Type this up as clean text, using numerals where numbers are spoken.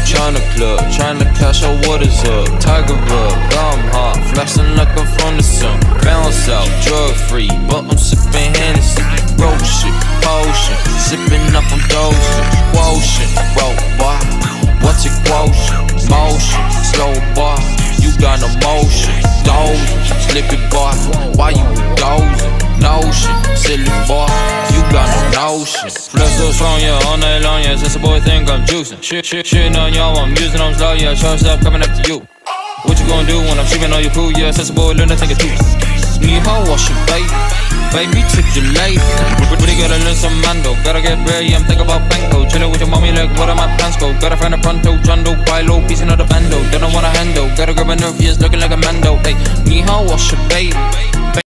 China club, tryna cash out, what is up? Tiger rub, gum hot, flashing like I'm from the sun. Bounce out, drug free, but I'm sipping Hennessy. Roll shit, potion, sipping up on dosing. Quotient, roll boy, what's it quotient? Motion, slow boy, you got no motion. Dozing, slippy boy, why you dozing? Notion, silly boy, you got no notion. Flex so strong, yeah, all night long, yeah, since the boy think I'm juicing. Shit on y'all, I'm using, I'm slow, yeah, short stuff coming after you. What you gonna do when I'm shipping all your food, yeah, since the boy learn to think of two. Me hoe, wash your baby, tip your lady. Really gotta learn some mando, gotta get ready, I'm thinking about banco. Chillin' with your mommy like, what are my plans go? Gotta find a pronto, chundo, buy low, piecing out the bando. Don't wanna handle, gotta grab a nerve, yes, looking like a mando. Hey, me hoe, wash your baby.